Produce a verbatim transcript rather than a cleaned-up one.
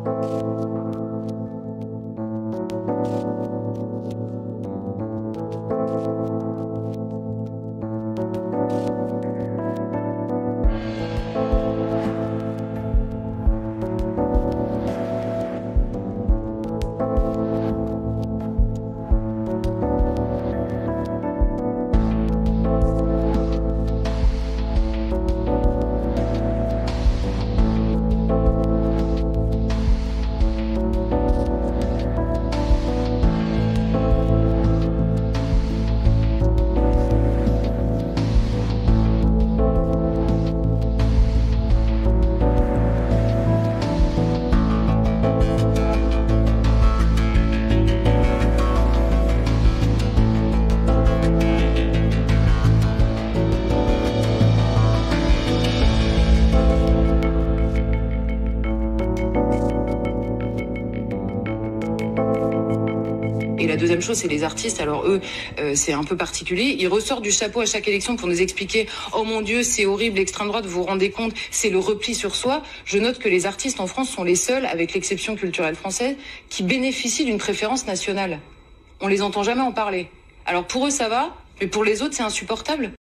Et la deuxième chose, c'est les artistes. Alors eux, euh, c'est un peu particulier. Ils ressortent du chapeau à chaque élection pour nous expliquer « Oh mon Dieu, c'est horrible, l'extrême droite, vous vous rendez compte, c'est le repli sur soi ». Je note que les artistes en France sont les seuls, avec l'exception culturelle française, qui bénéficient d'une préférence nationale. On les entend jamais en parler. Alors pour eux, ça va, mais pour les autres, c'est insupportable.